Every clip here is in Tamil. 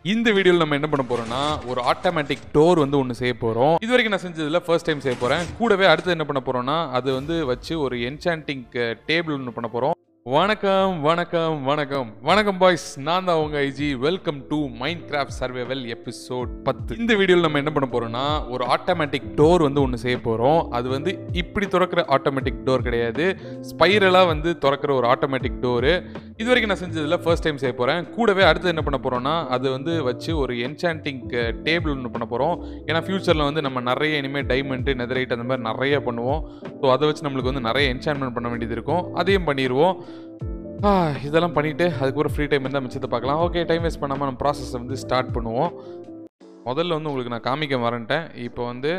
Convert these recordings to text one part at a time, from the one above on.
இந்த வீடியோல நம்ம என்ன பண்ண போறோம்னா ஒரு ஆட்டோமேட்டிக் டோர் வந்து ஒன்னு செய்ய போறோம். இதுவரைக்கும் நான் செஞ்சதுல ஃபர்ஸ்ட் டைம் செய்ய போறேன். கூடவே அடுத்து என்ன பண்ண போறோம்னா அது வந்து வச்சு ஒரு என்சாண்டிங் டேபிள் ஒன்னு பண்ண போறோம். வணக்கம் வணக்கம் வணக்கம் வணக்கம் பாய்ஸ், நான் தான் உங்க IG. Welcome to Minecraft survival episode 10. இந்த வீடியோவில் நம்ம என்ன பண்ண போறோம்னா ஒரு ஆட்டோமேட்டிக் டோர் வந்து ஒன்று செய்ய போறோம். அது வந்து இப்படி திறக்கிற ஆட்டோமேட்டிக் டோர் கிடையாது, ஸ்பைரலா வந்து திறக்கிற ஒரு ஆட்டோமேட்டிக் டோரு. இது வரைக்கும் நான் செஞ்சதில் ஃபர்ஸ்ட் டைம் செய்ய போறேன். கூடவே அடுத்து என்ன பண்ண போறோம்னா அது வந்து வச்சு ஒரு என்சாண்டிங் டேபிள் ஒன்று பண்ண போறோம். ஏன்னா ஃபியூச்சரில் வந்து நம்ம நிறைய இனிமேல் டைமண்ட் நெதரைட் அந்த மாதிரி நிறைய பண்ணுவோம். ஸோ அதை வச்சு நம்மளுக்கு வந்து நிறைய என்சான்மெண்ட் பண்ண வேண்டியது இருக்கும். அதையும் பண்ணிடுவோம். இதெல்லாம் பண்ணிவிட்டு அதுக்கப்புறம் ஃப்ரீ டைம் இருந்தால் மிச்சத்தை பார்க்கலாம். ஓகே, டைம் வேஸ்ட் பண்ணாமல் நம்ம ப்ராசஸை வந்து ஸ்டார்ட் பண்ணுவோம். முதல்ல வந்து உங்களுக்கு நான் காமிக்க வரேன்ட்டேன். இப்போ வந்து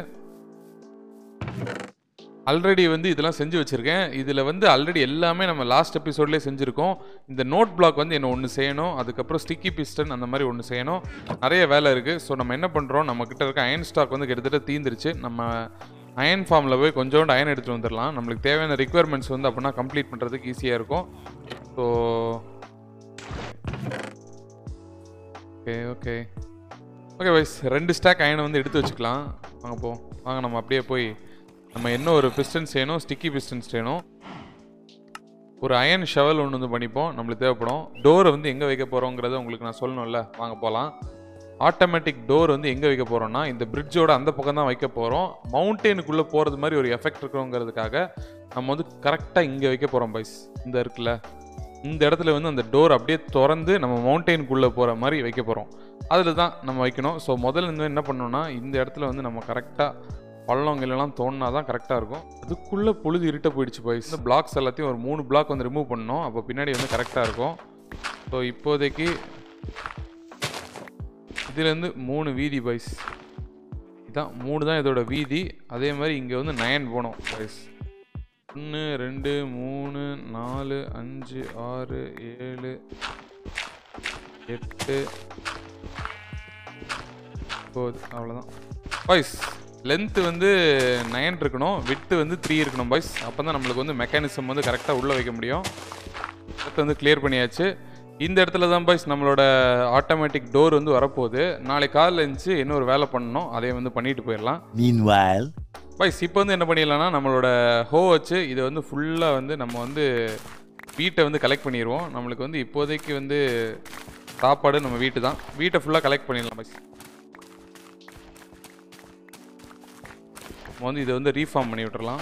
ஆல்ரெடி வந்து இதெல்லாம் செஞ்சு வச்சுருக்கேன். இதில் வந்து ஆல்ரெடி எல்லாமே நம்ம லாஸ்ட் எபிசோட்லேயே செஞ்சுருக்கோம். இந்த நோட் பிளாக் வந்து என்ன ஒன்று செய்யணும், அதுக்கப்புறம் ஸ்டிக்கி பிஸ்டன் அந்த மாதிரி ஒன்று செய்யணும். நிறைய வேலை இருக்குது. ஸோ நம்ம என்ன பண்ணுறோம், நம்மக்கிட்ட இருக்க அயன் ஸ்டாக் வந்து கிட்டத்தட்ட தீந்துருச்சு. நம்ம அயன் ஃபார்மில் போய் கொஞ்சோண்டு அயன் எடுத்துகிட்டு வந்துடலாம். நம்மளுக்கு தேவையான ரிக்குவயர்மெண்ட்ஸ் வந்து அப்படின்னா கம்ப்ளீட் பண்ணுறதுக்கு ஈஸியாக இருக்கும். ஸோ ஓகே ஓகே ஓகே வைஸ் 2 ஸ்டாக் அயனை வந்து எடுத்து வச்சுக்கலாம். வாங்க நம்ம அப்படியே போய் நம்ம என்ன ஒரு பிஸ்டன் செய்யணும், ஸ்டிக்கி பிஸ்டன் செய்யணும். ஒரு அயன் ஷவல் ஒன்று வந்து பண்ணிப்போம், நம்மளுக்கு தேவைப்படும். டோரை வந்து எங்கே வைக்க போகிறோங்கிறத உங்களுக்கு நான் சொல்லணும்ல. வாங்க போகலாம். ஆட்டோமேட்டிக் டோர் வந்து எங்கே வைக்க போகிறோம்னா இந்த பிரிட்ஜோட அந்த பக்கம் தான் வைக்க போகிறோம். மவுண்டெயினுக்குள்ளே போகிறது மாதிரி ஒரு எஃபெக்ட் இருக்கணுங்கிறதுக்காக நம்ம வந்து கரெக்டாக இங்கே வைக்க போகிறோம் பைஸ். இந்த இருக்குல்ல, இந்த இடத்துல வந்து அந்த டோர் அப்படியே திறந்து நம்ம மவுண்டெயினுக்குள்ளே போகிற மாதிரி வைக்க போகிறோம். அதில் தான் நம்ம வைக்கணும். ஸோ முதல்ல இருந்து என்ன பண்ணணும்னா இந்த இடத்துல வந்து நம்ம கரெக்டாக பள்ளங்கள்லாம் தோணுனா தான் கரெக்டாக இருக்கும். அதுக்குள்ளே பொழுது இருட்ட போயிடுச்சு பாய்ஸ். இந்த பிளாக்ஸ் எல்லாத்தையும் ஒரு 3 பிளாக் வந்து ரிமூவ் பண்ணணும். அப்போ பின்னாடி வந்து கரெக்டாக இருக்கும். ஸோ இப்போதைக்கு இதுலேருந்து 3 வீதி பாய்ஸ். இதுதான் 3 தான் இதோட வீதி. அதே மாதிரி இங்கே வந்து 9 போனோம் பாய்ஸ். 1 2 3 4 5 6 7 8 9 அவ்வளோதான் பாய்ஸ். லென்த்து வந்து 9 இருக்கணும், விட்டு வந்து 3 இருக்கணும் பாய்ஸ். அப்போ தான் நம்மளுக்கு வந்து மெக்கானிசம் வந்து கரெக்டாக உள்ளே வைக்க முடியும். இடத்த வந்து கிளியர் பண்ணியாச்சு. இந்த இடத்துல தான் பாய்ஸ் நம்மளோட ஆட்டோமேட்டிக் டோர் வந்து வரப்போகுது. நாளைக்கு காலையில் இருந்துச்சு இன்னொரு வேலை பண்ணணும், அதை வந்து பண்ணிட்டு போயிடலாம். Meanwhile பாய்ஸ் இப்போ வந்து என்ன பண்ணிடலாம்னா நம்மளோட ஹோ வச்சு இதை வந்து ஃபுல்லாக வந்து நம்ம வந்து வீட்டை வந்து கலெக்ட் பண்ணிடுவோம். நம்மளுக்கு வந்து இப்போதைக்கு வந்து சாப்பாடு நம்ம வீட்டு தான். வீட்டை ஃபுல்லாக கலெக்ட் பண்ணிடலாம் பாய்ஸ். நம்ம வந்து இதை வந்து ரீஃபார்ம் பண்ணி விட்டுறலாம்.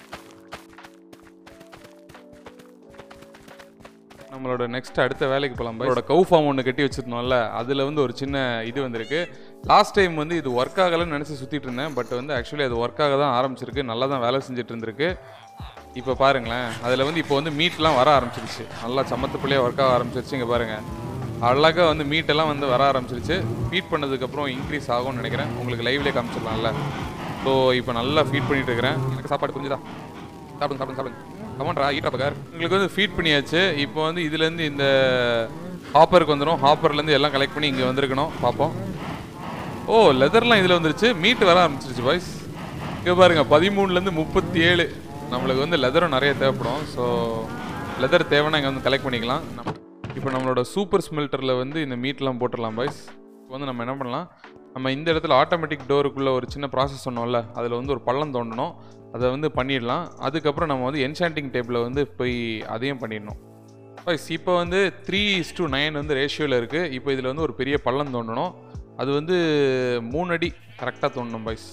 நம்மளோட நெக்ஸ்ட் அடுத்த வேலைக்கு போகலாம். நம்மளோட கவு ஃபார்ம் ஒன்று கட்டி வச்சுருந்தோம்ல, அதில் வந்து ஒரு சின்ன இது வந்திருக்கு. லாஸ்ட் டைம் வந்து இது ஒர்க் ஆகலைன்னு நினச்சி சுற்றிட்டு இருந்தேன். பட் வந்து ஆக்சுவலி அது ஒர்க் ஆக தான் ஆரம்பிச்சிருக்கு. நல்லா தான் வேலை செஞ்சுட்டு இருந்திருக்கு. இப்போ பாருங்களேன், அதில் வந்து இப்போ வந்து மீட்லாம் வர ஆரம்பிச்சிருச்சு. நல்லா சமத்துக்குள்ளேயே ஒர்க் ஆக ஆரம்பிச்சிருச்சு. இங்கே பாருங்கள், அழகாக வந்து மீட்டெல்லாம் வந்து வர ஆரம்பிச்சிருச்சு. ஃபீட் பண்ணதுக்கப்புறம் இன்க்ரீஸ் ஆகும்னு நினைக்கிறேன். உங்களுக்கு லைவ்லேயே காமிச்சிடலாம்ல. ஸோ இப்போ நல்லா ஃபீட் பண்ணிட்டு இருக்கிறேன். எனக்கு சாப்பாடு புரிஞ்சுதா? சாப்பிடுங்க கமான்ட்ரா ஈட்டா பக்கார். உங்களுக்கு வந்து ஃபீட் பண்ணியாச்சு. இப்போ வந்து இதுலேருந்து இந்த ஹாப்பருக்கு வந்துடும். ஹாப்பர்லேருந்து எல்லாம் கலெக்ட் பண்ணி இங்கே வந்திருக்கணும். பார்ப்போம். ஓ, லெதர்லாம் இதில் வந்துருச்சு. மீட் வர ஆரம்பிச்சிருச்சு பாய்ஸ். இங்கே பாருங்கள், 13லேருந்து 37. நம்மளுக்கு வந்து லெதரும் நிறைய தேவைப்படும். ஸோ லெதர் தேவைன்னா இங்கே வந்து கலெக்ட் பண்ணிக்கலாம். இப்போ நம்மளோட சூப்பர் ஸ்மெல்டரில் வந்து இந்த மீட்லாம் போட்டுடலாம் பாய்ஸ். இப்போ வந்து நம்ம என்ன பண்ணலாம், நம்ம இந்த இடத்துல ஆட்டோமேட்டிக் டோருக்குள்ளே ஒரு சின்ன ப்ராசஸ் சொன்னோம்ல, அதில் வந்து ஒரு பள்ளம் தோண்டணும். அதை வந்து பண்ணிடலாம். அதுக்கப்புறம் நம்ம வந்து என்சாண்டிங் டேபிளில் வந்து போய் அதையும் பண்ணிடணும் பாய்ஸ். இப்போ வந்து 3:9 வந்து ரேஷியோவில் இருக்குது. இப்போ இதில் வந்து ஒரு பெரிய பள்ளம் தோண்டணும். அது வந்து 3 அடி கரெக்டாக தோண்டணும் பாய்ஸ்.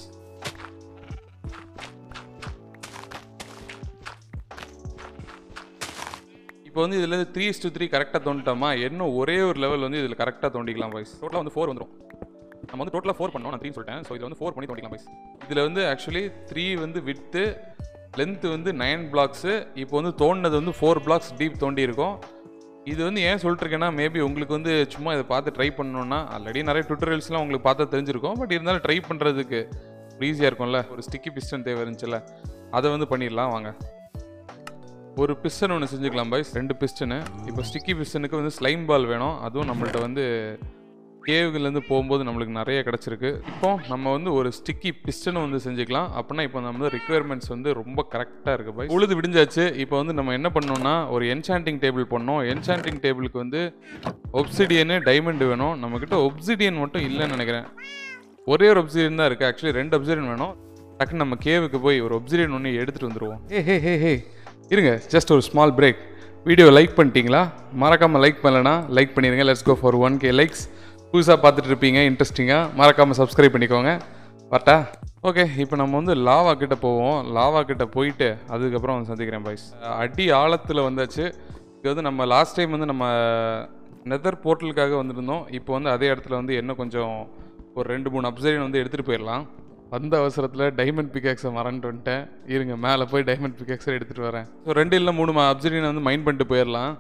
இப்போ வந்து இதில் 3:3 கரெக்டாக தோண்டிட்டோமா, இன்னும் ஒரே ஒரு லெவல் வந்து இதில் கரெக்டாக தோண்டிக்கலாம் பாய்ஸ். டோட்டலாக வந்து 4 வந்துடும். நம்ம வந்து டோட்டலாக 4 பண்ணோம், நான் 3 சொல்லிட்டேன். ஸோ இதில் வந்து 4 பண்ணி தோண்டிக்கலாம் பாய்ஸ். இதில் வந்து ஆக்சுவலி 3 வந்து விட்டு, லென்த்து வந்து 9 பிளாக்ஸு. இப்போ வந்து தோண்டினது வந்து 4 பிளாக்ஸ் டீப் தோண்டி இருக்கும். இது வந்து ஏன் சொல்லிட்டுருக்கேன்னா, மேபி உங்களுக்கு வந்து சும்மா இதை பார்த்து ட்ரை பண்ணணுன்னா, ஆல்ரெடி நிறைய டுட்டோரியல்ஸ்லாம் உங்களுக்கு பார்த்தா தெரிஞ்சிருக்கும். பட் இருந்தாலும் ட்ரை பண்ணுறதுக்கு ஈஸியாக இருக்கும்ல. ஒரு ஸ்டிக்கி பிஸ்டன் தேவை இருந்துச்சுல்ல, அதை வந்து பண்ணிடலாம். வாங்க, ஒரு பிஸ்டன் ஒன்று செஞ்சுக்கலாம் பாய்ஸ். 2 பிஸ்டனு. இப்போ ஸ்டிக்கி பிஸ்டனுக்கு வந்து ஸ்லைம் பால் வேணும். அதுவும் நம்மள்ட்ட வந்து கேவுலேருந்து போகும்போது நம்மளுக்கு நிறைய கிடச்சிருக்கு. இப்போ நம்ம வந்து ஒரு ஸ்டிக்கி பிஸ்டனும் வந்து செஞ்சுக்கலாம். அப்படின்னா இப்போ நம்ம வந்து ரிக்குவயர்மெண்ட்ஸ் வந்து ரொம்ப கரெக்டாக இருக்குது பாய். உழுது விடிஞ்சாச்சு. இப்போ வந்து நம்ம என்ன பண்ணோம்னா ஒரு என்சாண்டிங் டேபிள் பண்ணோம். என்சாண்டிங் டேபிளுக்கு வந்து ஒப்சிடியனு டைமண்ட் வேணும். நம்மக்கிட்ட ஒப்சிடியன் மட்டும் இல்லைன்னு நினைக்கிறேன். ஒரே ஒரு ஒப்சிடியன் தான் இருக்குது. ஆக்சுவலி 2 ஒப்சிடியன் வேணும். டக்குன்னு நம்ம கேவுக்கு போய் ஒரு ஒப்சிடியன் ஒன்று எடுத்துகிட்டு வந்துடுவோம். ஹே இருங்க, ஜஸ்ட் ஒரு ஸ்மால் பிரேக். வீடியோ லைக் பண்ணிட்டீங்களா? மறக்காமல் லைக் பண்ணலன்னா லைக் பண்ணிடுங்க. Let's go for 1K likes. புதுசாக பார்த்துட்டு இருப்பீங்க, இன்ட்ரெஸ்டிங்காக. மறக்காமல் சப்ஸ்கிரைப் பண்ணிக்கோங்க. வரட்டா? ஓகே, இப்போ நம்ம வந்து லாவா கிட்ட போவோம். லாவா கிட்ட போயிட்டு அதுக்கப்புறம் வந்து சந்திக்கிறேன் பாய்ஸ். அடி ஆழத்தில் வந்தாச்சு. இது வந்து நம்ம லாஸ்ட் டைம் வந்து நம்ம நெதர் போர்ட்டலுக்காக வந்துருந்தோம். இப்போ வந்து அதே இடத்துல வந்து என்ன கொஞ்சம் ஒரு 2-3 அப்சைடியன் வந்து எடுத்துகிட்டு போயிடலாம். அந்த அவசரத்தில் டைமண்ட் பிகாக்ஸை மறந்துட்டு வந்துட்டேன். இருங்க, மேலே போய் டைமண்ட் பிகாக்ஸை எடுத்துகிட்டு வரேன். ஸோ 2 இல்லை 3 அப்சைடியனை வந்து மைண்ட் பண்ணிட்டு போயிடலாம்.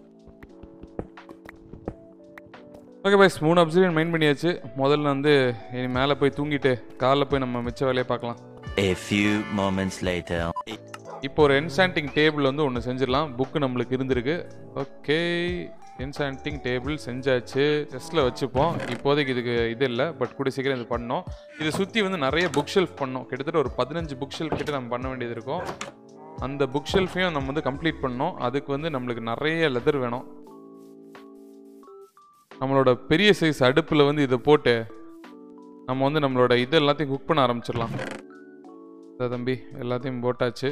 ஓகே பாய்ஸ், 3 அப்சைடியன் மைண்ட் பண்ணியாச்சு. முதல்ல வந்து இனி மேலே போய் தூங்கிட்டு காலைல போய் நம்ம மிச்ச வேலையை பார்க்கலாம். A few moments later. இப்போ ஒரு என்சாண்டிங் டேபிள் வந்து ஒன்று செஞ்சிடலாம். புக்கு நம்மளுக்கு இருந்திருக்கு. ஓகே, என்சாண்டிங் டேபிள் செஞ்சாச்சு. செஸ்ட்டில் வச்சுப்போம். இப்போதைக்கு இதுக்கு இது இல்லை, பட் கூட சீக்கிரம் இது பண்ணோம். இதை சுற்றி வந்து நிறைய புக் ஷெல்ஃப் பண்ணோம். கிட்டத்தட்ட ஒரு 15 புக் ஷெல்ஃப் கிட்ட நம்ம பண்ண வேண்டியது இருக்கும். அந்த புக் ஷெல்ஃபையும் நம்ம வந்து கம்ப்ளீட் பண்ணோம். அதுக்கு வந்து நம்மளுக்கு நிறைய லெதர் வேணும். நம்மளோட பெரிய சைஸ் அடுப்பில் வந்து இதை போட்டு நம்ம வந்து நம்மளோட இது எல்லாத்தையும் குக் பண்ண ஆரம்பிச்சிடலாம். தம்பி எல்லாத்தையும் போட்டாச்சு.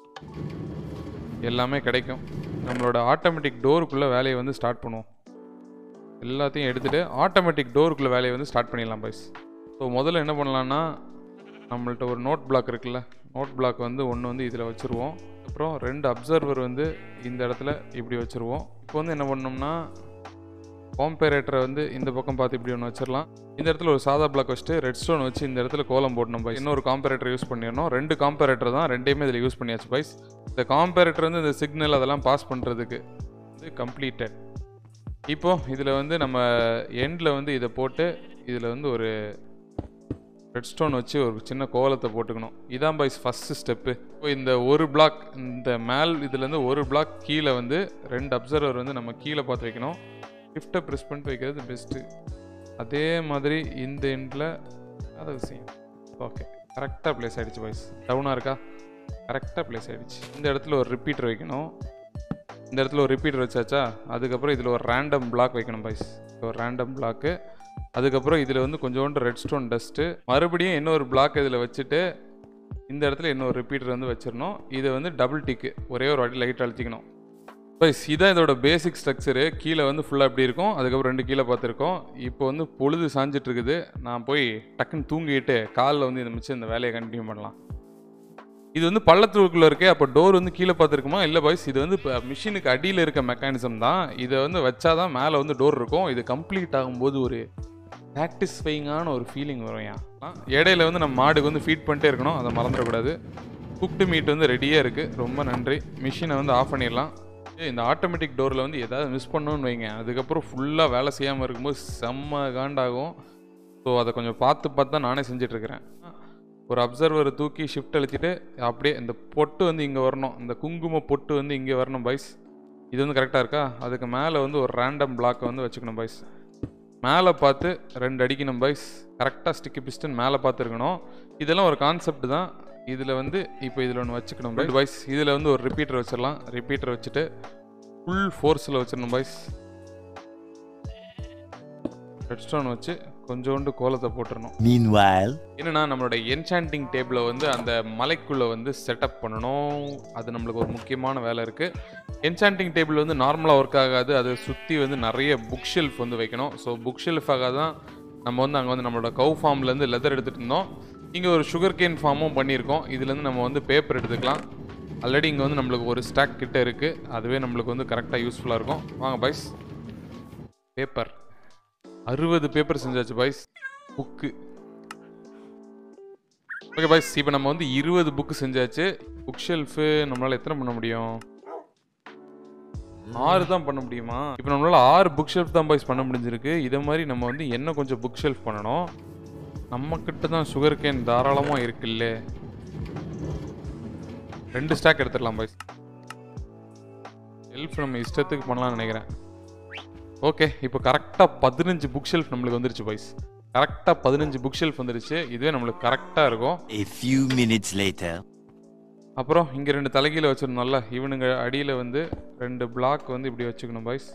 எல்லாமே கிடைக்கும். நம்மளோட ஆட்டோமேட்டிக் டோருக்குள்ளே வேலையை வந்து ஸ்டார்ட் பண்ணுவோம். எல்லாத்தையும் எடுத்துகிட்டு ஆட்டோமேட்டிக் டோருக்குள்ளே வேலையை வந்து ஸ்டார்ட் பண்ணிடலாம் பாய்ஸ். ஸோ முதல்ல என்ன பண்ணலான்னா, நம்மள்ட்ட ஒரு நோட் பிளாக் இருக்குல்ல, நோட் பிளாக் வந்து ஒன்று வந்து இதில் வச்சுருவோம். அப்புறம் 2 அப்சர்வர் வந்து இந்த இடத்துல இப்படி வச்சுருவோம். இப்போ வந்து என்ன பண்ணோம்னா, காம்பேரேட்டரை வந்து இந்த பக்கம் பார்த்து இப்படி ஒன்று வச்சிடலாம். இந்த இடத்துல ஒரு சாதா பிளாக் வச்சுட்டு ரெட் ஸ்டோன் வச்சு இந்த இடத்துல கோலம் போடணும் பாய்ஸ். இன்னொரு காம்பேரேட்டர் யூஸ் பண்ணிடணும். 2 காம்பேரேட்டர் தான், 2மே இதில் யூஸ் பண்ணியாச்சு பாய்ஸ். இந்த காம்பேரேட்டர் வந்து இந்த சிக்னல் அதெல்லாம் பாஸ் பண்ணுறதுக்கு இது கம்ப்ளீட்டட். இப்போது இதில் வந்து நம்ம எண்டில் வந்து இதை போட்டு இதில் வந்து ஒரு ரெட் ஸ்டோன் வச்சு ஒரு சின்ன கோலத்தை போட்டுக்கணும். இதான் பாய்ஸ் ஃபஸ்ட்டு ஸ்டெப்பு. இப்போ இந்த ஒரு பிளாக், இந்த மேல் இதுலேருந்து ஒரு பிளாக் கீழே வந்து 2 அப்சர்வர் வந்து நம்ம கீழே பார்த்து வைக்கணும். ஷிஃப்ட்டை ப்ரெஸ் பண்ணிட்டு வைக்கிறது பெஸ்ட்டு. அதே மாதிரி இந்த எண்டில் அதை செய்யும். ஓகே, கரெக்டாக ப்ளேஸ் ஆகிடுச்சு பாய்ஸ். டவுனாக இருக்கா? கரெக்டாக ப்ளேஸ் ஆகிடுச்சு. இந்த இடத்துல ஒரு ரிப்பீட்டர் வைக்கணும். இந்த இடத்துல ஒரு ரிப்பீட்டர் வச்சாச்சா, அதுக்கப்புறம் இதில் ஒரு ரேண்டம் பிளாக் வைக்கணும் பாய்ஸ். ஒரு ரேண்டம் பிளாக்கு. அதுக்கப்புறம் இதில் வந்து கொஞ்சோண்டு ரெட் ஸ்டோன் டஸ்ட்டு. மறுபடியும் இன்னொரு பிளாக் இதில் வச்சுட்டு இந்த இடத்துல இன்னொரு ரிப்பீட்டர் வந்து வச்சிடணும். இதை வந்து டபுள் டிக்கு ஒரே ஒரு வாட்டி லைட் அழுத்திக்கணும் பாய்ஸ். இதான் இதோட பேசிக் ஸ்ட்ரக்சரு. கீழே வந்து ஃபுல்லாக எப்படி இருக்கும், அதுக்கப்புறம் 2 கீழே பார்த்துருக்கோம். இப்போ வந்து பொழுது சாஞ்சிட்டு இருக்குது. நான் போய் டக்குன்னு தூங்கிட்டு காலில் வந்து இந்த மிச்சம் இந்த வேலையை கண்டினியூ பண்ணலாம். இது வந்து பள்ளத்துக்குள்ளே இருக்கே, அப்போ டோர் வந்து கீழே பார்த்துருக்குமா? இல்லை பாய்ஸ், இது வந்து இப்போ மிஷினுக்கு அடியில் இருக்க மெக்கானிசம் தான். இதை வந்து வச்சாதான் மேலே வந்து டோர் இருக்கும். இது கம்ப்ளீட் ஆகும்போது ஒரு சாட்டிஸ்ஃபைங்கான ஒரு ஃபீலிங் வரும். இடையில வந்து நம்ம மாடுக்கு வந்து ஃபீட் பண்ணிட்டே இருக்கணும், அதை மறந்துடக்கூடாது. குக்டு மீட் வந்து ரெடியாக இருக்குது. ரொம்ப நன்றி. மிஷினை வந்து ஆஃப் பண்ணிடலாம். இந்த ஆட்டோமேட்டிக் டோரில் வந்து ஏதாவது மிஸ் பண்ணணும்னு வைங்க, அதுக்கப்புறம் ஃபுல்லாக வேலை செய்யாமல் இருக்கும்போது செம்ம காண்டாகும். ஸோ அதை கொஞ்சம் பார்த்து தான் நானே செஞ்சிட்ருக்கிறேன். ஒரு அப்சர்வரை தூக்கி ஷிஃப்ட் அழுத்திட்டு அப்படியே இந்த பொட்டு வந்து இங்கே வரணும். இந்த குங்கும பொட்டு வந்து இங்கே வரணும் பாய்ஸ். இது வந்து கரெக்டாக இருக்கா? அதுக்கு மேலே வந்து ஒரு ரேண்டம் பிளாக்கை வந்து வச்சுக்கணும் பாய்ஸ். மேலே பார்த்து 2 அடிக்கணும் பாய்ஸ். கரெக்டாக ஸ்டிக்கி பிஸ்டன் மேலே பார்த்துருக்கணும். இதெல்லாம் ஒரு கான்செப்ட் தான். இதில் வந்து இப்போ இதில் ஒன்று வச்சுக்கணும் பாய்ஸ். இதில் வந்து ஒரு ரிப்பீட்டர் வச்சிடலாம். ரிப்பீட்டர் வச்சுட்டு ஃபுல் ஃபோர்ஸில் வச்சிடணும் பாய்ஸ். ரெட் ஸ்டோன் வச்சு கொஞ்சோண்டு கோலத்தை போட்டுடணும். Meanwhile, என்னன்னா நம்மளோட என்சாண்டிங் டேபிளை வந்து அந்த மலைக்குள்ளே வந்து செட்டப் பண்ணணும். அது நம்மளுக்கு ஒரு முக்கியமான வேலை இருக்குது. என்சாண்டிங் டேபிள் வந்து நார்மலாக ஒர்க் ஆகாது. அதை சுற்றி வந்து நிறைய புக் ஷெல்ஃப் வந்து வைக்கணும். ஸோ புக் ஷெல்ஃபாக தான் நம்ம வந்து அங்கே வந்து நம்மளோட கவு ஃபார்ம்லேருந்து லெதர் எடுத்துகிட்டு இருந்தோம். இங்கே ஒரு சுகர் கேன் ஃபார்மும் பண்ணியிருக்கோம். இதுலேருந்து நம்ம வந்து பேப்பர் எடுத்துக்கலாம். ஆல்ரெடி இங்கே வந்து நம்மளுக்கு ஒரு ஸ்டாக் கிட்ட இருக்குது. அதுவே நம்மளுக்கு வந்து கரெக்டாக யூஸ்ஃபுல்லாக இருக்கும். வாங்க பாய்ஸ். பேப்பர் 60 பேப்பர் செஞ்சாச்சு பாய்ஸ். Book okay boys. இப்போ நம்ம வந்து 20 புக்கு செஞ்சாச்சு. புக் ஷெல்ஃபு நம்மளால் எத்தனை பண்ண முடியும்? 6 தான் பண்ண முடியுமா? இப்போ நம்மளால் 6 புக் ஷெல்ஃப் தான் பாய்ஸ் பண்ண முடிஞ்சிருக்கு. இதை மாதிரி நம்ம வந்து என்ன கொஞ்சம் புக் ஷெல்ஃப் பண்ணணும். நம்மக்கிட்ட தான் சுகர் கேன் தாராளமாக இருக்குல்ல. 2 ஸ்டாக் எடுத்துடலாம் பாய்ஸ். ஷெல்ஃப் நம்ம இஷ்டத்துக்கு பண்ணலாம்னு நினைக்கிறேன். ஓகே, இப்போ கரெக்டாக 15 புக் ஷெல்ஃப் நம்மளுக்கு வந்துருச்சு பாய்ஸ். கரெக்டாக 15 புக் ஷெல்ஃப் வந்துருச்சு. இதுவே நம்மளுக்கு கரெக்டாக இருக்கும். A few minutes later. அப்புறம் இங்கே 2 தலைகீழ வச்சுருந்தோம்ல, இவனுங்க அடியில் வந்து 2 பிளாக் வந்து இப்படி வச்சுக்கணும் பாய்ஸ்.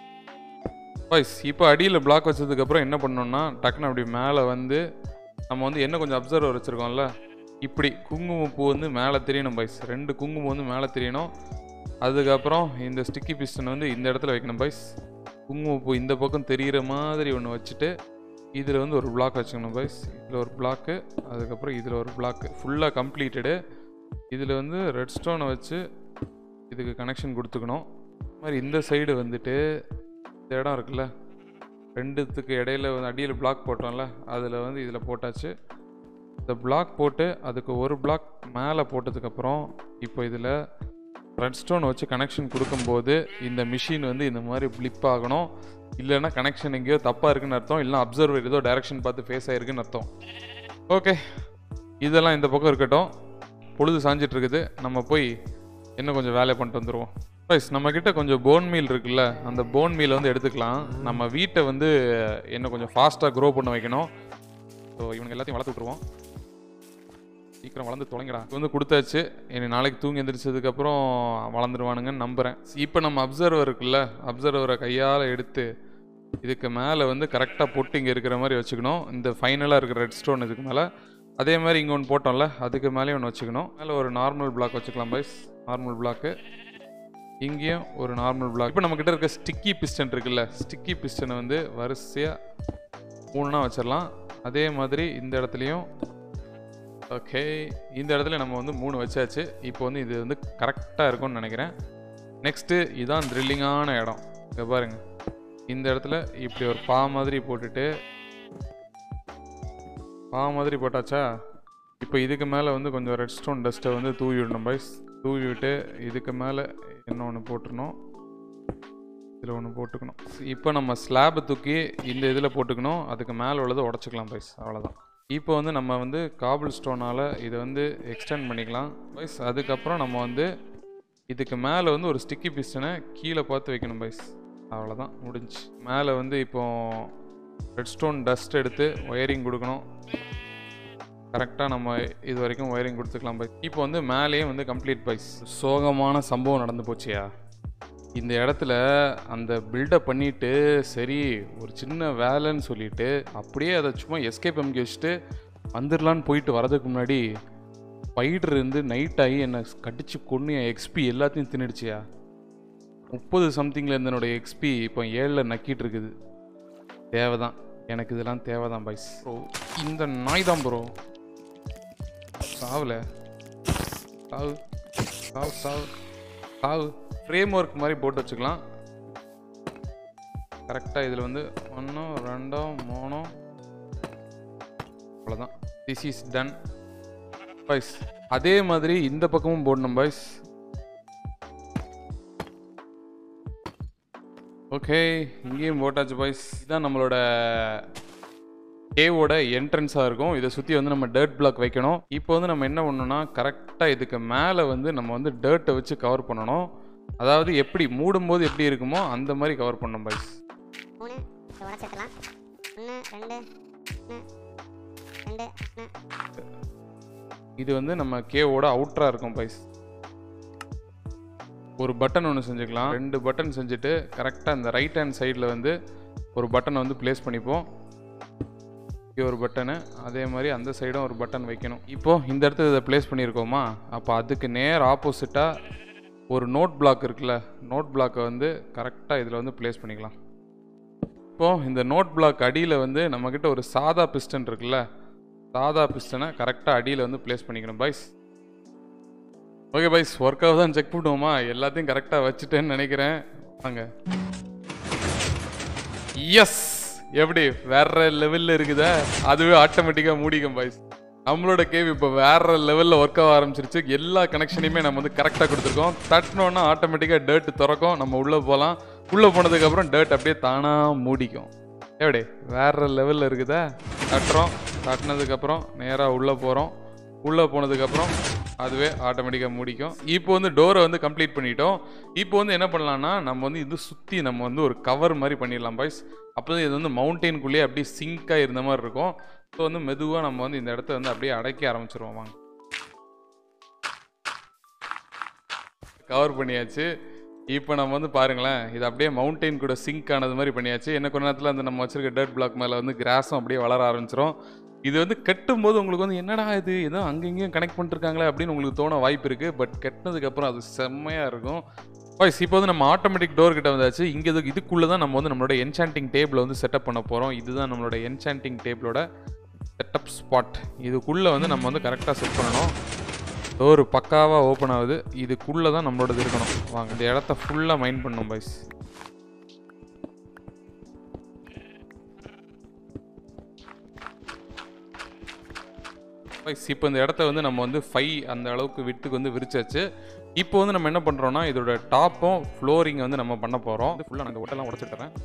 இப்போ அடியில் பிளாக் வச்சதுக்கப்புறம் என்ன பண்ணோம்னா, டக்குன்னு அப்படி மேலே வந்து நம்ம வந்து என்ன கொஞ்சம் அப்சர்வர் வச்சுருக்கோம்ல, இப்படி குங்குமப்பூ வந்து மேலே தெரியணும் பாய்ஸ். 2 குங்குமம் வந்து மேலே தெரியணும். அதுக்கப்புறம் இந்த ஸ்டிக்கி பிஸ்டன் வந்து இந்த இடத்துல வைக்கணும் பாய்ஸ். குங்குமப்பூ இந்த பக்கம் தெரிகிற மாதிரி ஒன்று வச்சுட்டு இதில் வந்து ஒரு பிளாக் வச்சுக்கணும் பாய்ஸ். இதில் ஒரு பிளாக்கு, அதுக்கப்புறம் இதில் ஒரு பிளாக்கு, ஃபுல்லாக கம்ப்ளீட்டடு. இதில் வந்து ரெட் ஸ்டோனை வச்சு இதுக்கு கனெக்ஷன் கொடுத்துக்கணும். இது மாதிரி இந்த சைடு வந்துட்டு இந்த இடம் இருக்குல்ல, 2த்துக்கு இடையில வந்து அடியில் பிளாக் போட்டோம்ல, அதில் வந்து இதில் போட்டாச்சு. இந்த பிளாக் போட்டு அதுக்கு ஒரு பிளாக் மேலே போட்டதுக்கப்புறம் இப்போ இதில் ரெட் ஸ்டோன் வச்சு கனெக்ஷன் கொடுக்கும்போது இந்த மிஷின் வந்து இந்த மாதிரி பிளிப் ஆகணும். இல்லைன்னா கனெக்ஷன் எங்கேயோ தப்பாக இருக்குன்னு அர்த்தம், இல்லைனா அப்சர்வர் ஏதோ டைரக்ஷன் பார்த்து ஃபேஸ் ஆகிருக்குன்னு அர்த்தம். ஓகே, இதெல்லாம் இந்த பக்கம் இருக்கட்டும். பொழுது சாஞ்சிட்டு இருக்குது, நம்ம போய் இன்னும் கொஞ்சம் வேலை பண்ணிட்டு வந்துடுவோம். ரைஸ், நம்மக்கிட்ட கொஞ்சம் போன் மீல் இருக்குல்ல, அந்த போன் மீல் வந்து எடுத்துக்கலாம். நம்ம வீட்டை வந்து இன்னும் கொஞ்சம் ஃபாஸ்ட்டாக க்ரோ பண்ண வைக்கணும். ஸோ இவனுக்கு எல்லாத்தையும் வளர்த்து விட்ருவோம். சீக்கிரம் வளர்ந்து தொலைங்கடா. இது வந்து கொடுத்தாச்சு. இனி நாளைக்கு தூங்கி எந்திரிச்சதுக்கப்புறம் வளர்ந்துருவானுங்கன்னு நம்புகிறேன். இப்போ நம்ம அப்சர்வர் இருக்குல்ல, அப்சர்வரை கையால் எடுத்து இதுக்கு மேலே வந்து கரெக்டாக போட்டு இங்கே இருக்கிற மாதிரி வச்சுக்கணும். இந்த ஃபைனலாக இருக்கிற ரெட் ஸ்டோன் இதுக்கு மேலே, அதே மாதிரி இங்கே ஒன்று போட்டோம்ல அதுக்கு மேலே ஒன்று வச்சுக்கணும். மேலே ஒரு நார்மல் பிளாக் வச்சுக்கலாம் பாய்ஸ். நார்மல் பிளாக்கு, இங்கேயும் ஒரு நார்மல் பிளாக். இப்போ நம்மக்கிட்ட இருக்க ஸ்டிக்கி பிஸ்டன் இருக்குல்ல, ஸ்டிக்கி பிஸ்டனை வந்து வரிசையாக 3 வச்சிடலாம். அதே மாதிரி இந்த இடத்துலையும். ஓகே, இந்த இடத்துல நம்ம வந்து 3 வச்சாச்சு. இப்போ வந்து இது வந்து கரெக்டாக இருக்கும்னு நினைக்கிறேன். நெக்ஸ்ட்டு இதுதான் த்ரில்லிங்கான இடம். இங்கே பாருங்கள், இந்த இடத்துல இப்படி ஒரு மாதிரி போட்டுட்டு, மாதிரி போட்டாச்சா. இப்போ இதுக்கு மேலே வந்து கொஞ்சம் ரெட் ஸ்டோன் டஸ்ட்டை வந்து தூவி விடணும் பாய்ஸ். தூவி விட்டு இதுக்கு மேலே இன்னொன்று போட்டுருணும், இதில் ஒன்று போட்டுக்கணும். இப்போ நம்ம ஸ்லாபை தூக்கி இந்த இதில் போட்டுக்கணும், அதுக்கு மேலே உள்ளதை உடச்சிக்கலாம் பாய்ஸ். அவ்வளோதான். இப்போ வந்து நம்ம வந்து காபிள் ஸ்டோனால் இதை வந்து எக்ஸ்டெண்ட் பண்ணிக்கலாம் பாய்ஸ். அதுக்கப்புறம் நம்ம வந்து இதுக்கு மேலே வந்து ஒரு ஸ்டிக்கி பிஸ்டனை கீழே பார்த்து வைக்கணும் பாய்ஸ். அவ்வளோதான், முடிஞ்சு. மேலே வந்து இப்போ ரெட் ஸ்டோன் டஸ்ட் எடுத்து ஒயரிங் கொடுக்கணும். கரெக்டாக நம்ம இது வரைக்கும் ஒயரிங் கொடுத்துக்கலாம் பாய்ஸ். இப்போ வந்து மேலேயே வந்து கம்ப்ளீட் பாய்ஸ். சோகமான சம்பவம் நடந்து போச்சியா. இந்த இடத்துல அந்த பில்டப் பண்ணிவிட்டு சரி ஒரு சின்ன வேலைன்னு சொல்லிவிட்டு அப்படியே அதை சும்மா எஸ்கேப் அமுக்கி வச்சுட்டு வந்துடலான்னு போயிட்டு வரதுக்கு முன்னாடி ஸ்பைடர் இருந்து நைட் ஆகி என்னை கடிச்சு கொண்டு என் எக்ஸ்பி எல்லாத்தையும் தின்னுடுச்சியா. 30 சம்திங்கில் இருந்த என்னோடய எக்ஸ்பி இப்போ 7ல் நக்கிட்டு இருக்குது. தேவைதான், எனக்கு இதெல்லாம் தேவைதான் பாய்ஸ். ப்ரோ இந்த நாய் தான் ப்ரோ. சாவில் சாவு சாவு சாவு சாவு. ஃப்ரேம் ஒர்க் மாதிரி போட்டு வச்சுக்கலாம். கரெக்டாக இதில் வந்து 1 2 3 அவ்வளோதான். This is done boys. அதே மாதிரி இந்த பக்கமும் போடணும் பாய்ஸ். ஓகே, இங்கேயும் போட்டாச்சு பாய்ஸ். இதுதான் நம்மளோட கேவோட என்ட்ரன்ஸாக இருக்கும். இதை சுற்றி வந்து நம்ம டர்ட் பிளாக் வைக்கணும். இப்போ வந்து நம்ம என்ன பண்ணணும்னா, கரெக்டாக இதுக்கு மேலே வந்து நம்ம வந்து டர்ட்டை வச்சு கவர் பண்ணணும். அதாவது எப்படி மூடும்போது எப்படி இருக்குமோ அந்த மாதிரி கவர் பண்ணணும் பாய்ஸ். இது வந்து நம்ம கேவோட அவுட்டராக இருக்கும் பாய்ஸ். ஒரு பட்டன் ஒன்று செஞ்சுக்கலாம். 2 பட்டன் செஞ்சுட்டு கரெக்டாக இந்த ரைட் ஹேண்ட் சைடில் வந்து ஒரு பட்டனை வந்து ப்ளேஸ் பண்ணிப்போம். இங்கே ஒரு பட்டனு, அதே மாதிரி அந்த சைடும் ஒரு பட்டன் வைக்கணும். இப்போது இந்த இடத்துல இதை ப்ளேஸ் பண்ணியிருக்கோமா, அப்போ அதுக்கு நேர் ஆப்போசிட்டாக ஒரு நோட் பிளாக் இருக்குல்ல, நோட் பிளாக்கை வந்து கரெக்டாக இதில் வந்து ப்ளேஸ் பண்ணிக்கலாம். இப்போது இந்த நோட் பிளாக் அடியில் வந்து நம்மக்கிட்ட ஒரு சாதா பிஸ்டன் இருக்குல்ல, சாதா பிஸ்டனை கரெக்டாக அடியில் வந்து ப்ளேஸ் பண்ணிக்கணும் பாய்ஸ். ஓகே பாய்ஸ், ஒர்க் ஆகுதான் செக் பண்ணுவோமா. எல்லாத்தையும் கரெக்டாக வச்சுட்டேன்னு நினைக்கிறேன். வாங்க. எஸ், எப்படி வேற லெவலில் இருக்குதா. அதுவே ஆட்டோமேட்டிக்காக மூடிக்கும் பாய்ஸ். நம்மளோட கேவ் இப்போ வேற லெவலில் ஒர்க் ஆக ஆரம்பிச்சிருச்சு. எல்லா கனெக்ஷனையுமே நம்ம வந்து கரெக்டாக கொடுத்துருக்கோம். தட்டினோன்னா ஆட்டோமேட்டிக்காக டர்ட் திறக்கும், நம்ம உள்ளே போகலாம். உள்ளே போனதுக்கப்புறம் டர்ட் அப்படியே தானாக மூடிக்கும். எப்படி வேற லெவலில் இருக்குதா. தட்டுறோம், தட்டினதுக்கப்புறம் நேராக உள்ளே போகிறோம். உள்ளே போனதுக்கப்புறம் அதுவே ஆட்டோமேட்டிக்காக மூடிக்கும். இப்போ வந்து டோரை வந்து கம்ப்ளீட் பண்ணிட்டோம். இப்போ வந்து என்ன பண்ணலாம்னா நம்ம வந்து இது சுற்றி நம்ம வந்து ஒரு கவர் மாதிரி பண்ணிடலாம் பாய்ஸ். அப்போ தான் இது வந்து மவுண்டெயின்குள்ளேயே அப்படியே சிங்காக இருந்த மாதிரி இருக்கும். ஸோ வந்து மெதுவாக நம்ம வந்து இந்த இடத்த வந்து அப்படியே அடைக்க ஆரம்பிச்சிருவோம். வாங்க, கவர் பண்ணியாச்சு. இப்போ நம்ம வந்து பாருங்களேன், இது அப்படியே மவுண்டெயின் கூட சிங்க் ஆனது மாதிரி பண்ணியாச்சு. என்ன கொஞ்ச நேரத்தில் அந்த நம்ம வச்சிருக்க டர்ட் பிளாக் மேலே வந்து கிராஸும் அப்படியே வளர ஆரம்பிச்சிடும். இது வந்து கட்டும்போது உங்களுக்கு வந்து என்னடா இது ஏதோ அங்கங்கேயும் கனெக்ட் பண்ணிருக்காங்களே அப்படின்னு உங்களுக்கு தோண வாய்ப்பு இருக்குது. பட் கட்டினதுக்கப்புறம் அது செம்மையாக இருக்கும். பாய்ஸ் இப்போ வந்து நம்ம ஆட்டோமேட்டிக் டோர் கிட்ட வந்தாச்சு. இங்கே இதுக்குள்ளே தான் நம்ம வந்து நம்மளோட என்சாண்டிங் டேபிளை வந்து செட்டப் பண்ண போகிறோம். இதுதான் நம்மளோட என்சாண்டிங் டேபிளோட செட்டப் ஸ்பாட். இதுக்குள்ளே வந்து நம்ம வந்து கரெக்டாக செட் பண்ணணும். டோர் பக்காவாக ஓப்பன் ஆகுது. இதுக்குள்ளே தான் நம்மளோடது இருக்கணும். வாங்க, இந்த இடத்த ஃபுல்லாக மைண்ட் பண்ணணும் பாய்ஸ். இப்போ இந்த இடத்த வந்து நம்ம வந்து 5 அந்த அளவுக்கு விட்டுக்கு வந்து விரிச்சாச்சு. இப்போ வந்து நம்ம என்ன பண்ணுறோம்னா இதோட டாப்பும் ஃப்ளோரிங் வந்து நம்ம பண்ண போகிறோம். ஃபுல்லாக நான் இந்த ஒட்டெல்லாம் உடச்சிட்டுறேன்.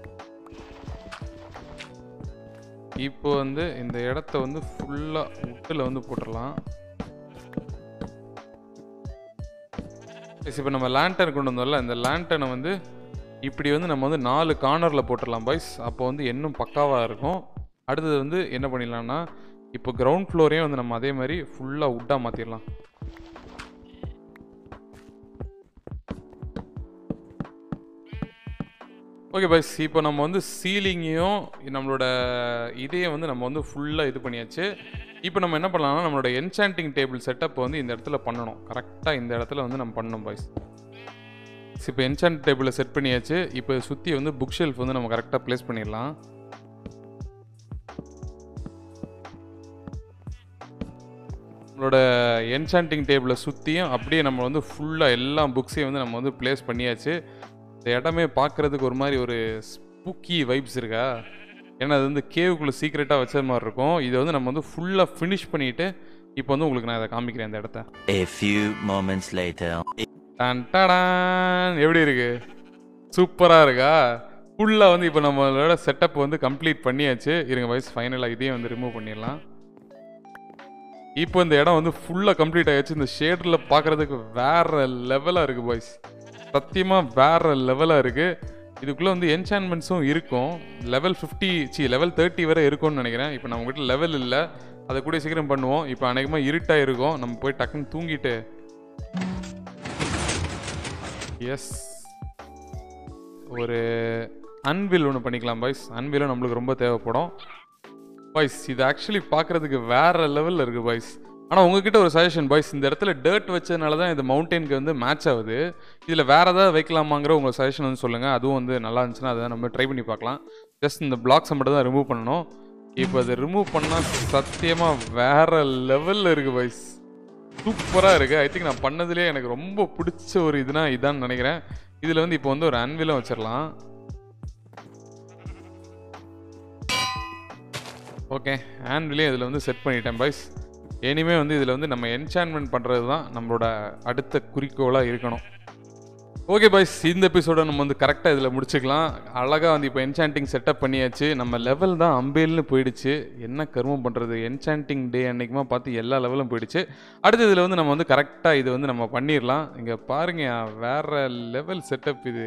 இப்போ வந்து இந்த இடத்த வந்து ஃபுல்லாக உட்டில் வந்து போட்டுடலாம். இப்போ நம்ம லேண்டர்ன் கொண்டு வந்தோம்ல, இந்த லேண்டனை வந்து இப்படி வந்து நம்ம வந்து 4 கார்னரில் போட்டுடலாம் பாய்ஸ். அப்போ வந்து இன்னும் பக்காவாக இருக்கும். அடுத்தது வந்து என்ன பண்ணிடலாம்னா இப்போ கிரவுண்ட் ஃப்ளோரையும் வந்து நம்ம அதே மாதிரி ஃபுல்லாக உட்டாக மாற்றிடலாம். ஓகே பாய்ஸ், இப்போ நம்ம வந்து சீலிங்கையும் நம்மளோட இதையும் வந்து நம்ம வந்து ஃபுல்லாக இது பண்ணியாச்சு. இப்போ நம்ம என்ன பண்ணலாம்னா நம்மளோட என்சாண்டிங் டேபிள் செட்டப் வந்து இந்த இடத்துல பண்ணணும். கரெக்டாக இந்த இடத்துல வந்து நம்ம பண்ணணும் பாய்ஸ். இப்போ என்சாண்ட் டேபிளை செட் பண்ணியாச்சு. இப்போ சுற்றி வந்து புக் ஷெல்ஃப் வந்து நம்ம கரெக்டாக ப்ளேஸ் பண்ணிடலாம். நம்மளோட என்சாண்டிங் டேபிளை சுற்றியும் அப்படியே நம்ம வந்து ஃபுல்லாக எல்லா புக்ஸையும் வந்து நம்ம வந்து ப்ளேஸ் பண்ணியாச்சு. இந்த இடமே பார்க்குறதுக்கு ஒரு மாதிரி ஒரு ஸ்பூக்கி வைப்ஸ் இருக்கா? ஏன்னா அது வந்து கேவுக்குள்ளே சீக்ரெட்டாக வச்ச மாதிரி இருக்கும். இதை வந்து நம்ம வந்து ஃபுல்லாக ஃபினிஷ் பண்ணிவிட்டு இப்போ வந்து உங்களுக்கு நான் இதை காமிக்கிறேன். இந்த இடத்த A few moments later. எப்படி இருக்கு? சூப்பராக இருக்கா? ஃபுல்லாக வந்து இப்போ நம்மளோட செட்டப் வந்து கம்ப்ளீட் பண்ணியாச்சு. இருங்க பாய்ஸ், ஃபைனலாக இதையும் வந்து ரிமூவ் பண்ணிடலாம். இப்போ இந்த இடம் வந்து ஃபுல்லாக கம்ப்ளீட் ஆகிடுச்சு. இந்த ஷேடில் பார்க்குறதுக்கு வேறு லெவலாக இருக்குது பாய்ஸ். சத்தியமாக வேறு லெவலாக இருக்குது. இதுக்குள்ளே வந்து என்சான்மெண்ட்ஸும் இருக்கும். லெவல் 30 வரை இருக்கும்னு நினைக்கிறேன். இப்போ நம்மகிட்ட லெவல் இல்லை, அதை கூட சீக்கிரம் பண்ணுவோம். இப்போ அநேகமாக இருட்டாக இருக்கும். நம்ம போய் டக்குன்னு தூங்கிட்டு எஸ் ஒரு அன்வில் ஒன்று பண்ணிக்கலாம் பாய்ஸ். அன்விலும் நம்மளுக்கு ரொம்ப தேவைப்படும் பாய்ஸ். இது ஆக்சுவலி பார்க்குறதுக்கு வேறு லெவலில் இருக்குது பாய்ஸ். ஆனால் உங்ககிட்ட ஒரு சஜஷன் பாய்ஸ், இந்த இடத்துல டர்ட் வச்சதுனால தான் இந்த மவுண்டெயினுக்கு வந்து மேட்ச் ஆகுது. இதில் வேறு ஏதாவது வைக்கலாமாங்கிற உங்கள் சஜஷன் வந்து சொல்லுங்கள். அதுவும் வந்து நல்லா இருந்துச்சுன்னா அதை நம்ம ட்ரை பண்ணி பார்க்கலாம். ஜஸ்ட் இந்த பிளாக்ஸை மட்டும் தான் ரிமூவ் பண்ணணும். இப்போ அதை ரிமூவ் பண்ணால் சத்தியமாக வேறு லெவலில் இருக்குது பாய்ஸ். சூப்பராக இருக்குது. ஐ திங்க் நான் பண்ணதுலேயே எனக்கு ரொம்ப பிடிச்ச ஒரு இதான்னு நினைக்கிறேன். இதில் வந்து இப்போ வந்து ஒரு அன்விலும் வச்சிடலாம். ஓகே, ஆன்விலே இதில் வந்து செட் பண்ணிட்டேன் பாய்ஸ். இனிமே வந்து இதில் வந்து நம்ம என்சான்மெண்ட் பண்ணுறது தான் நம்மளோட அடுத்த குறிக்கோளாக இருக்கணும். ஓகே பாய்ஸ், இந்த எபிசோட நம்ம வந்து கரெக்டாக இதில் முடிச்சுக்கலாம். அழகாக வந்து இப்போ என்சாண்டிங் செட்டப் பண்ணியாச்சு. நம்ம லெவல் தான் அம்பேல்னு போயிடுச்சு. என்ன கர்மம் பண்ணுறது, என்சாண்டிங் டே அன்றைக்குமா பார்த்து எல்லா லெவலும் போயிடுச்சு. அடுத்து இதில் வந்து நம்ம வந்து கரெக்டாக இது வந்து நம்ம பண்ணிடலாம். இங்கே பாருங்க, வேறு லெவல் செட்டப் இது.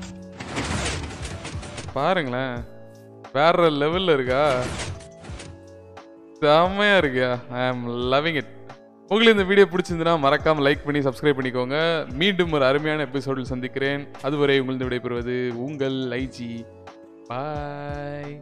பாருங்களேன், வேறு லெவலில் இருக்கா? செம்மையாக இருக்கா? ஐ ஆம் லவ்விங் இட். உங்களுக்கு இந்த வீடியோ பிடிச்சிருந்துன்னா மறக்காமல் லைக் பண்ணி சப்ஸ்கிரைப் பண்ணிக்கோங்க. மீண்டும் ஒரு அருமையான எபிசோடில் சந்திக்கிறேன். அதுவரை உங்களிடம் விடைபெறுவது உங்கள் ஐஜி. பாய்.